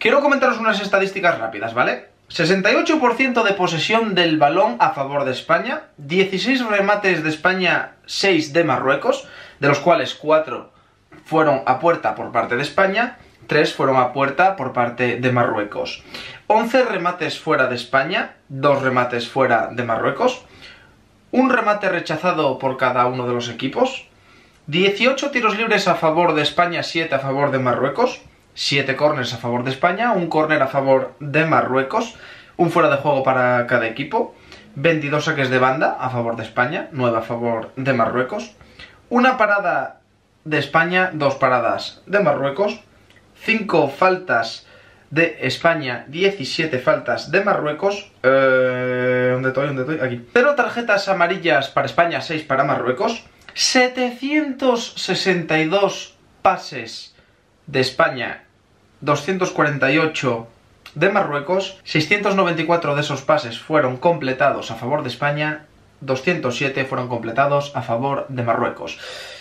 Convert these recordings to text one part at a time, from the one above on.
Quiero comentaros unas estadísticas rápidas, ¿vale? 68% de posesión del balón a favor de España, 16 remates de España, 6 de Marruecos, de los cuales 4 fueron a puerta por parte de España, 3 fueron a puerta por parte de Marruecos. 11 remates fuera de España, 2 remates fuera de Marruecos, un remate rechazado por cada uno de los equipos, 18 tiros libres a favor de España, 7 a favor de Marruecos, 7 córners a favor de España, un córner a favor de Marruecos, un fuera de juego para cada equipo, 22 saques de banda a favor de España, 9 a favor de Marruecos, una parada de España, 2 paradas de Marruecos, 5 faltas de España, 17 faltas de Marruecos, ¿dónde estoy? Aquí. 0 tarjetas amarillas para España, 6 para Marruecos, 762 pases de España, 248 de Marruecos, 694 de esos pases fueron completados a favor de España, 207 fueron completados a favor de Marruecos.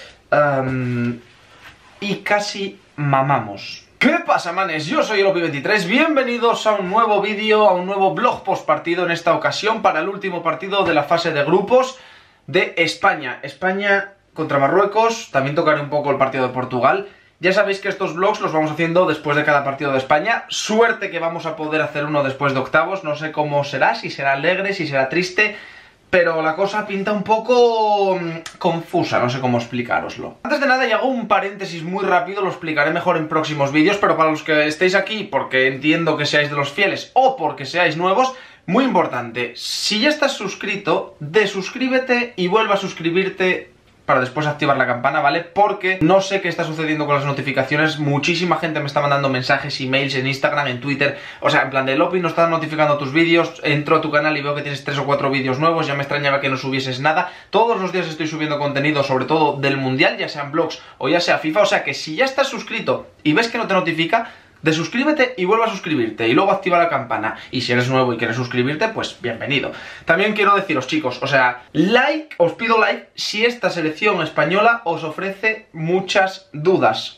Y casi mamamos. ¿Qué pasa, manes? Yo soy el Opi23, bienvenidos a un nuevo vídeo, a un nuevo vlog post partido, en esta ocasión para el último partido de la fase de grupos de España. España contra Marruecos, también tocaré un poco el partido de Portugal. Ya sabéis que estos vlogs los vamos haciendo después de cada partido de España. Suerte que vamos a poder hacer uno después de octavos, no sé cómo será, si será alegre, si será triste, pero la cosa pinta un poco confusa, no sé cómo explicároslo. Antes de nada, y hago un paréntesis muy rápido, lo explicaré mejor en próximos vídeos, pero para los que estéis aquí, porque entiendo que seáis de los fieles o porque seáis nuevos, muy importante, si ya estás suscrito, desuscríbete y vuelve a suscribirte para después activar la campana, ¿vale? Porque no sé qué está sucediendo con las notificaciones. Muchísima gente me está mandando mensajes, emails en Instagram, en Twitter. O sea, en plan de Lopi, no estás notificando tus vídeos. Entro a tu canal y veo que tienes 3 o 4 vídeos nuevos. Ya me extrañaba que no subieses nada. Todos los días estoy subiendo contenido, sobre todo del Mundial, ya sean vlogs o ya sea FIFA. O sea que si ya estás suscrito y ves que no te notifica, desuscríbete y vuelve a suscribirte y luego activa la campana. Y si eres nuevo y quieres suscribirte, pues bienvenido. También quiero deciros, chicos, o sea, like, os pido like si esta selección española os ofrece muchas dudas.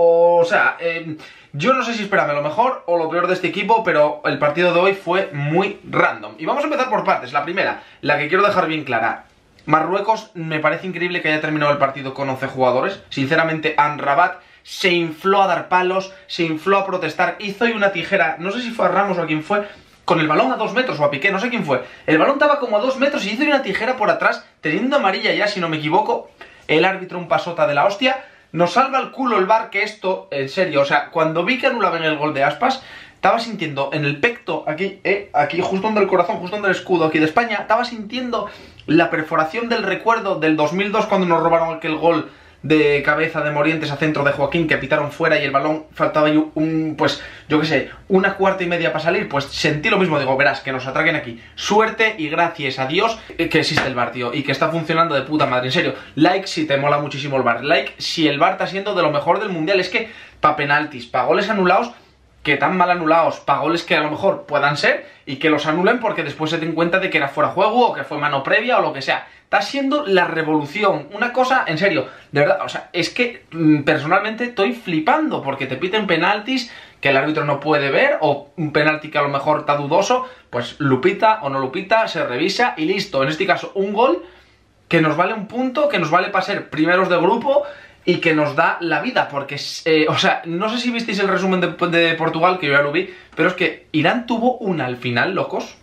O sea, yo no sé si esperarme lo mejor o lo peor de este equipo, pero el partido de hoy fue muy random. Y vamos a empezar por partes. La primera, la que quiero dejar bien clara. Marruecos, me parece increíble que haya terminado el partido con 11 jugadores. Sinceramente, Amrabat se infló a dar palos, se infló a protestar, hizo ahí una tijera, no sé si fue a Ramos o a quién fue, con el balón a 2 metros o a Piqué, no sé quién fue. El balón estaba como a 2 metros y hizo una tijera por atrás, teniendo amarilla ya, si no me equivoco. El árbitro un pasota de la hostia. Nos salva el culo el VAR, que esto, en serio, o sea, cuando vi que anulaban el gol de Aspas, estaba sintiendo en el pecto, aquí, aquí justo donde el corazón, justo donde el escudo aquí de España, estaba sintiendo la perforación del recuerdo del 2002 cuando nos robaron aquel gol de cabeza de Morientes a centro de Joaquín, que pitaron fuera y el balón faltaba ahí pues, yo qué sé, una cuarta y media para salir. Pues sentí lo mismo, digo, verás, que nos atraquen aquí. Suerte y gracias a Dios que existe el VAR, tío, y que está funcionando de puta madre, en serio. Like si te mola muchísimo el VAR, like si el VAR está siendo de lo mejor del Mundial. Es que pa' penaltis, pa' goles anulados, que tan mal anulados, pa' goles que a lo mejor puedan ser, y que los anulen porque después se den cuenta de que era fuera juego o que fue mano previa o lo que sea. Está siendo la revolución, una cosa, en serio, de verdad, o sea, es que personalmente estoy flipando porque te piten penaltis que el árbitro no puede ver, o un penalti que a lo mejor está dudoso, pues lupita o no lupita, se revisa y listo. En este caso, un gol que nos vale un punto, que nos vale para ser primeros de grupo y que nos da la vida, porque, o sea, no sé si visteis el resumen de Portugal, que yo ya lo vi, pero es que Irán tuvo una al final, locos.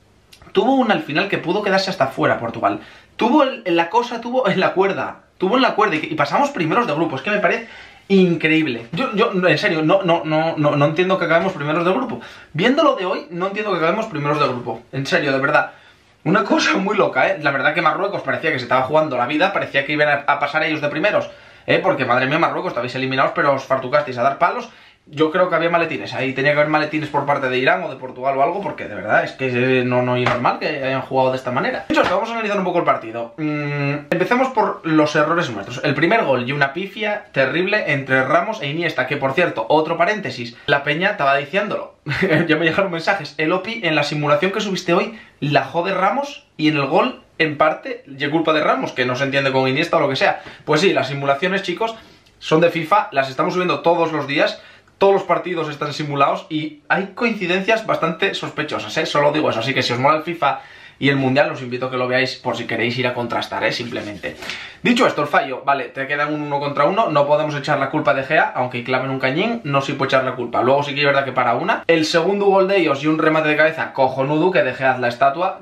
Tuvo una al final que pudo quedarse hasta fuera Portugal. Tuvo en la cuerda. Tuvo en la cuerda y pasamos primeros de grupo. Es que me parece increíble. Yo en serio, no entiendo que acabemos primeros de grupo. Viendo lo de hoy, no entiendo que acabemos primeros de grupo. En serio, de verdad. Una cosa muy loca, ¿eh? La verdad que Marruecos parecía que se estaba jugando la vida. Parecía que iban a pasar ellos de primeros. Porque, madre mía, Marruecos, estabais eliminados, pero os fartucasteis a dar palos. Yo creo que había maletines, ahí tenía que haber maletines por parte de Irán o de Portugal o algo, porque de verdad es que no es normal que hayan jugado de esta manera. De hecho, vamos a analizar un poco el partido. Empecemos por los errores nuestros. El primer gol y una pifia terrible entre Ramos e Iniesta, que por cierto, otro paréntesis, la peña estaba diciéndolo. Ya me llegaron mensajes. El Opi, en la simulación que subiste hoy, la jode Ramos, y en el gol, en parte, es culpa de Ramos, que no se entiende con Iniesta o lo que sea. Pues sí, las simulaciones, chicos, son de FIFA, las estamos subiendo todos los días. todos los partidos están simulados y hay coincidencias bastante sospechosas, ¿eh? Solo digo eso, así que si os mola el FIFA y el Mundial, os invito a que lo veáis por si queréis ir a contrastar, ¿eh? Simplemente. Dicho esto, el fallo, vale, te quedan un 1 contra 1, no podemos echar la culpa de Gea, aunque claven un cañín, no se puede echar la culpa. Luego sí que es verdad que para una. El segundo gol de ellos y un remate de cabeza cojonudo, que de Gea la estatua.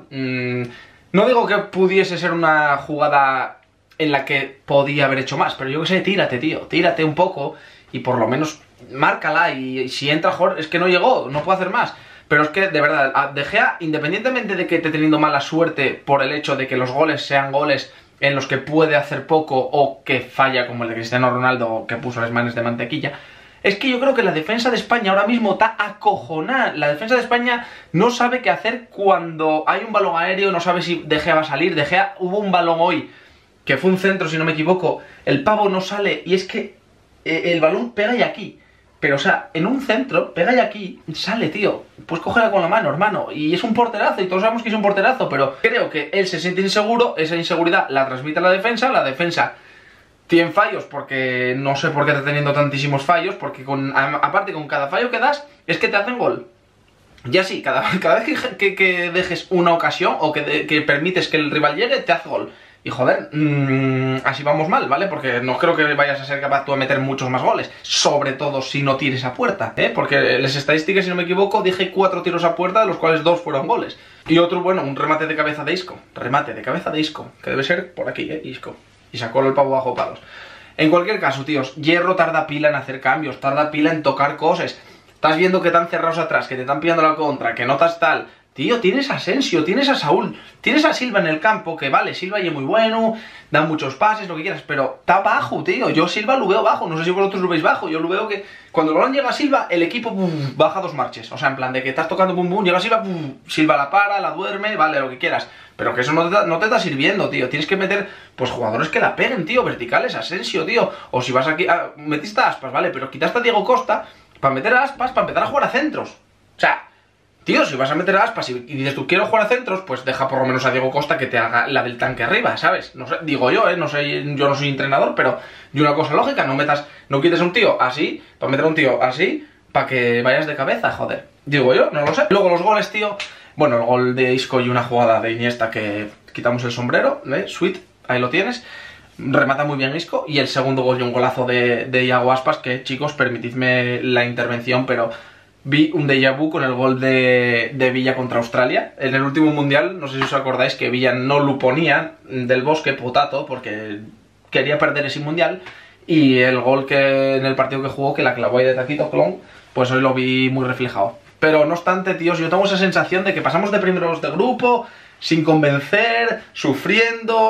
No digo que pudiese ser una jugada en la que podía haber hecho más, pero yo que sé, tírate, tío, tírate un poco y por lo menos márcala, y si entra Jorge, es que no llegó, no puede hacer más. Pero es que, de verdad, De Gea, independientemente de que esté teniendo mala suerte por el hecho de que los goles sean goles en los que puede hacer poco o que falla, como el de Cristiano Ronaldo, que puso las manos de mantequilla, es que yo creo que la defensa de España ahora mismo está acojonada. La defensa de España no sabe qué hacer cuando hay un balón aéreo, no sabe si De Gea va a salir. De Gea, hubo un balón hoy, que fue un centro, si no me equivoco, el pavo no sale y es que el balón pega y aquí. Pero, o sea, en un centro, pega y aquí, sale, tío. Pues cógela con la mano, hermano. Y es un porterazo, y todos sabemos que es un porterazo, pero creo que él se siente inseguro, esa inseguridad la transmite a la defensa tiene fallos, porque no sé por qué está teniendo tantísimos fallos, porque aparte con cada fallo que das, es que te hacen gol. Ya sí, cada vez que dejes una ocasión, o que permites que el rival llegue, te hace gol. Y joder, así vamos mal, ¿vale? Porque no creo que vayas a ser capaz tú de meter muchos más goles. Sobre todo si no tires a puerta, ¿eh? Porque las estadísticas, si no me equivoco, dije 4 tiros a puerta, de los cuales 2 fueron goles. Y otro, bueno, un remate de cabeza de Isco. Remate de cabeza de Isco, que debe ser por aquí, Isco. Y sacó el pavo bajo palos. En cualquier caso, tíos, Hierro tarda pila en hacer cambios, tarda pila en tocar cosas. Estás viendo que están cerrados atrás, que te están pillando la contra, que no estás tal. Tío, tienes a Asensio, tienes a Saúl, tienes a Silva en el campo, que vale, Silva ya es muy bueno, da muchos pases, lo que quieras, pero está bajo, tío. Yo Silva lo veo bajo, no sé si vosotros lo veis bajo. Yo lo veo que cuando el balón llega a Silva, el equipo baja 2 marches. O sea, en plan de que estás tocando llega Silva, Silva la para, la duerme, vale, lo que quieras. Pero que eso no te está sirviendo, tío. Tienes que meter, pues, jugadores que la peguen, tío, verticales, Asensio, tío. O si vas aquí, metiste a Aspas, vale, pero quitaste a Diego Costa para meter a Aspas, para empezar a jugar a centros. O sea, tío, si vas a meter a Aspas y dices tú quiero jugar a centros, pues deja por lo menos a Diego Costa que te haga la del tanque arriba, ¿sabes? No sé, digo yo, no sé, yo no soy entrenador, pero y una cosa lógica, no quites a un tío así, para meter a un tío así, para que vayas de cabeza, joder. Digo yo, no lo sé. Luego los goles, tío. Bueno, el gol de Isco y una jugada de Iniesta que quitamos el sombrero, Sweet, ahí lo tienes. Remata muy bien Isco. Y el segundo gol y un golazo de Iago Aspas, que, chicos, permitidme la intervención, pero vi un déjà vu con el gol de Villa contra Australia. En el último mundial, no sé si os acordáis, que Villa no lo ponía del Bosque Potato porque quería perder ese mundial. Y el gol que en el partido que jugó, que la clavó ahí de taquito, clon, pues hoy lo vi muy reflejado. Pero no obstante, tíos, yo tengo esa sensación de que pasamos de primeros de grupo, sin convencer, sufriendo,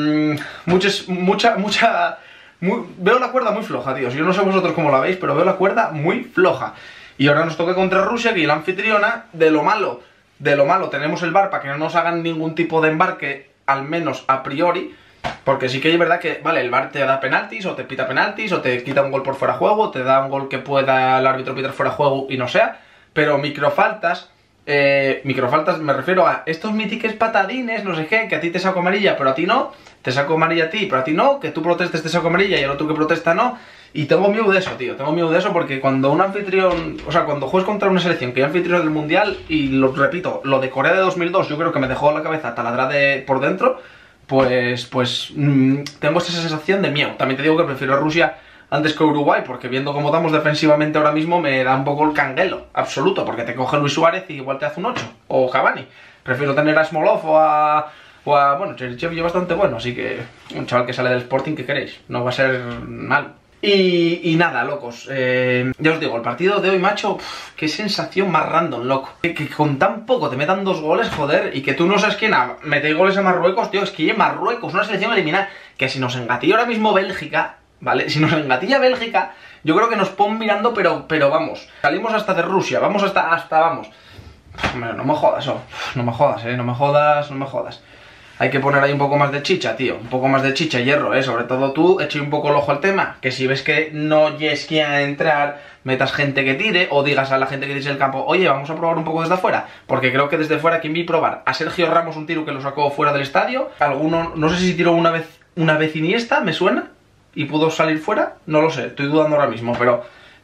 veo la cuerda muy floja, tíos. Yo no sé vosotros cómo la veis, pero veo la cuerda muy floja. Y ahora nos toca contra Rusia, que es la anfitriona. De lo malo tenemos el VAR para que no nos hagan ningún tipo de embarque, al menos a priori. Porque sí que es verdad que, vale, el VAR te da penaltis, o te pita penaltis, o te quita un gol por fuera de juego, te da un gol que pueda el árbitro pitar fuera de juego y no sea. Pero microfaltas me refiero a estos míticos patadines, no sé qué, que a ti te saco amarilla, pero a ti no, te saco amarilla a ti, pero a ti no, que tú protestes te saco amarilla y el otro que protesta no. Y tengo miedo de eso, tío, tengo miedo de eso porque cuando un anfitrión, o sea, cuando juegues contra una selección que es anfitrión del mundial, y lo repito, lo de Corea de 2002 yo creo que me dejó la cabeza taladrada por dentro, pues tengo esa sensación de miedo. También te digo que prefiero a Rusia antes que Uruguay, porque viendo cómo damos defensivamente ahora mismo me da un poco el canguelo absoluto, porque te coge Luis Suárez y igual te hace un 8, o Cavani. Prefiero tener a Smolov o a bueno, Cherchev es bastante bueno, así que un chaval que sale del Sporting, ¿qué queréis? No va a ser mal. Y nada, locos, ya os digo, el partido de hoy, macho, qué sensación más random, loco. Que con tan poco te metan 2 goles, joder, y que tú no sabes quién mete goles a Marruecos, tío, es que Marruecos, una selección eliminada, que si nos engatilla ahora mismo Bélgica, ¿vale? Si nos engatilla Bélgica, yo creo que nos pon mirando, pero vamos, salimos hasta de Rusia, vamos hasta vamos. Hombre, no me jodas, no me jodas, no me jodas. Hay que poner ahí un poco más de chicha, tío. Un poco más de chicha, Hierro, sobre todo tú, eche un poco el ojo al tema. Que si ves que no yes quien entrar, metas gente que tire, o digas a la gente que tire el campo, oye, vamos a probar un poco desde afuera. Porque creo que desde fuera, ¿quién vi probar? A Sergio Ramos un tiro que lo sacó fuera del estadio. Alguno, no sé si tiró una vez Iniesta, me suena, y pudo salir fuera. No lo sé, estoy dudando ahora mismo, pero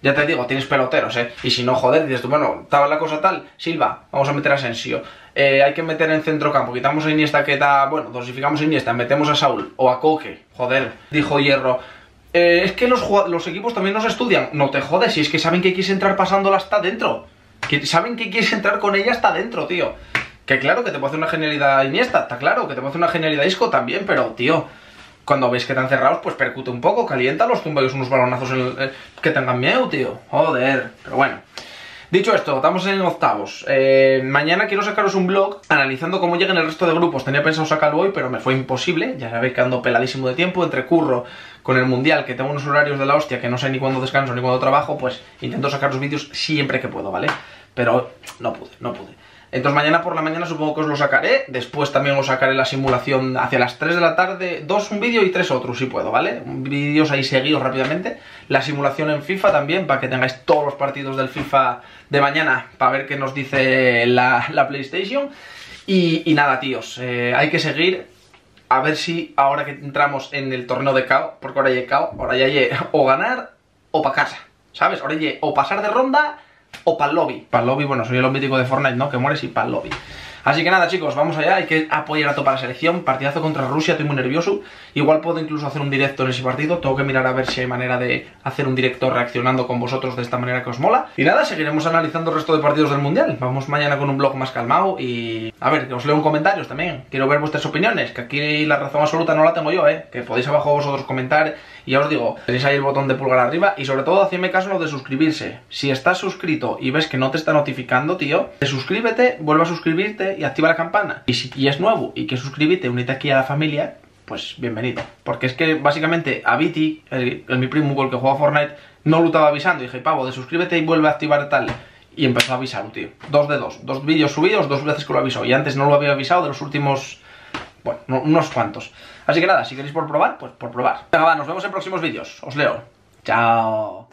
Ya te digo, tienes peloteros, y si no, joder, dices tú, bueno, estaba la cosa tal, Silva, vamos a meter a Asensio, hay que meter en centrocampo, quitamos a Iniesta que da, bueno, dosificamos a Iniesta, metemos a Saúl, o a Coque, joder, dijo Hierro. Es que los equipos también nos estudian. No te jodes, si es que saben que quieres entrar pasándola hasta dentro. Que saben que quieres entrar con ella hasta dentro, tío. Que claro, que te puede hacer una genialidad Iniesta, está claro, que te puede hacer una genialidad Isco también, pero, tío, cuando veis que están cerrados, pues percute un poco, caliéntalos, túmbalos unos balonazos que tengan miedo, tío. Joder, pero bueno. Dicho esto, estamos en octavos. Mañana quiero sacaros un vlog analizando cómo lleguen el resto de grupos. Tenía pensado sacarlo hoy, pero me fue imposible. Ya sabéis que ando peladísimo de tiempo. Entre curro con el mundial, que tengo unos horarios de la hostia, que no sé ni cuándo descanso ni cuándo trabajo, pues intento sacar los vídeos siempre que puedo, ¿vale? Pero no pude. Entonces mañana por la mañana supongo que os lo sacaré. Después también os sacaré la simulación hacia las 3 de la tarde. 2 un vídeo y 3 otros, si puedo, ¿vale? Vídeos ahí seguidos rápidamente. La simulación en FIFA también, para que tengáis todos los partidos del FIFA de mañana, para ver qué nos dice la PlayStation. Y nada, tíos, hay que seguir. A ver si ahora que entramos en el torneo de KO, porque ahora ya hay KO, ahora ya hay o ganar o para casa, ¿sabes? Ahora ya hay o pasar de ronda o para el lobby. Para el lobby, bueno, soy el mítico de Fortnite, ¿no? Que mueres y para el lobby. Así que nada, chicos, vamos allá, hay que apoyar a toda la selección. Partidazo contra Rusia, estoy muy nervioso. Igual puedo incluso hacer un directo en ese partido. Tengo que mirar a ver si hay manera de hacer un directo reaccionando con vosotros de esta manera que os mola. Y nada, seguiremos analizando el resto de partidos del Mundial. Vamos mañana con un vlog más calmado y... a ver, que os leo en comentarios también. Quiero ver vuestras opiniones, que aquí la razón absoluta no la tengo yo, que podéis abajo vosotros comentar. Y ya os digo, tenéis ahí el botón de pulgar arriba. Y sobre todo, hacedme caso lo de suscribirse. Si estás suscrito y ves que no te está notificando, tío, suscríbete, vuelve a suscribirte y activa la campana. Y si es nuevo y que suscribirte, unite aquí a la familia, pues bienvenido. Porque es que básicamente a Viti, mi primo con el que juega Fortnite, no lo estaba avisando. Y dije, pavo, de suscríbete y vuelve a activar tal. Y empezó a avisar, tío. 2 de 2. 2 vídeos subidos, 2 veces que lo avisó. Y antes no lo había avisado de los últimos... bueno, unos cuantos. Así que nada, si queréis por probar, pues por probar. Venga, va, nos vemos en próximos vídeos. Os leo. Chao.